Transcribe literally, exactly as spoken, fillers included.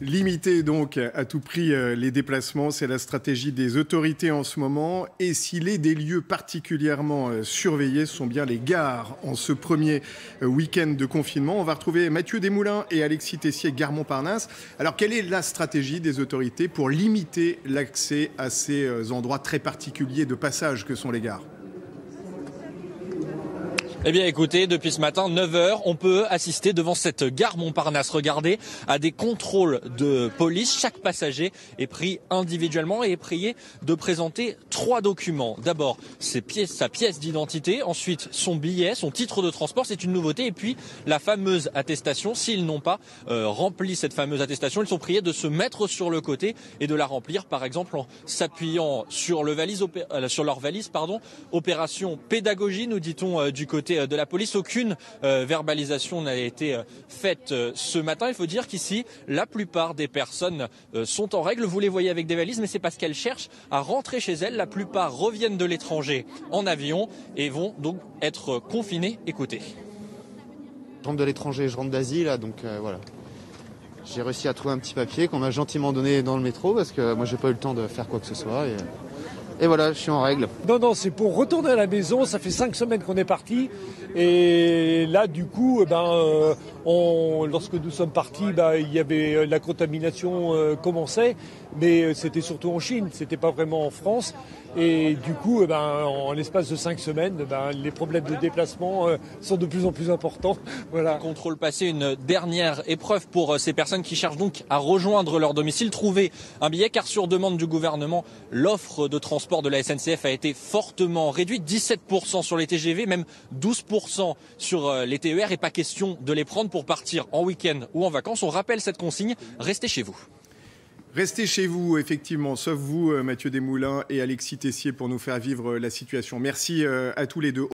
Limiter donc à tout prix les déplacements, c'est la stratégie des autorités en ce moment. Et s'il est des lieux particulièrement surveillés, ce sont bien les gares en ce premier week-end de confinement. On va retrouver Mathieu Desmoulins et Alexis Tessier, Gare Montparnasse. Alors, quelle est la stratégie des autorités pour limiter l'accès à ces endroits très particuliers de passage que sont les gares ? Eh bien écoutez, depuis ce matin, neuf heures, on peut assister devant cette gare Montparnasse, regardez, à des contrôles de police. Chaque passager est pris individuellement et est prié de présenter trois documents. D'abord, ses pièces, sa pièce d'identité, ensuite son billet, son titre de transport, c'est une nouveauté, et puis la fameuse attestation. S'ils n'ont pas euh, rempli cette fameuse attestation, ils sont priés de se mettre sur le côté et de la remplir, par exemple en s'appuyant sur, le valise, euh, sur leur valise. Pardon. Opération pédagogie, nous dit-on euh, du côté de la police. Aucune euh, verbalisation n'a été euh, faite euh, ce matin. Il faut dire qu'ici, la plupart des personnes euh, sont en règle. Vous les voyez avec des valises, mais c'est parce qu'elles cherchent à rentrer chez elles. La plupart reviennent de l'étranger en avion et vont donc être confinées. Écoutez. Je rentre de l'étranger, je rentre d'Asie, là, donc euh, voilà. J'ai réussi à trouver un petit papier qu'on m'a gentiment donné dans le métro parce que moi, j'ai pas eu le temps de faire quoi que ce soit. Et... Et voilà, je suis en règle. Non, non, c'est pour retourner à la maison. Ça fait cinq semaines qu'on est parti. Et là, du coup, eh ben, euh, on, lorsque nous sommes partis, ben, il y avait la contamination euh, commençait, mais c'était surtout en Chine. C'était pas vraiment en France. Et du coup, eh ben, en l'espace de cinq semaines, eh ben, les problèmes de déplacement euh, sont de plus en plus importants. Voilà. Contrôle passé, une dernière épreuve pour ces personnes qui cherchent donc à rejoindre leur domicile, trouver un billet, car sur demande du gouvernement, l'offre de transport de la S N C F a été fortement réduite, dix-sept pour cent sur les T G V, même douze pour cent sur les T E R, et pas question de les prendre pour partir en week-end ou en vacances. On rappelle cette consigne, restez chez vous. Restez chez vous, effectivement, sauf vous, Mathieu Desmoulins et Alexis Tessier, pour nous faire vivre la situation. Merci à tous les deux.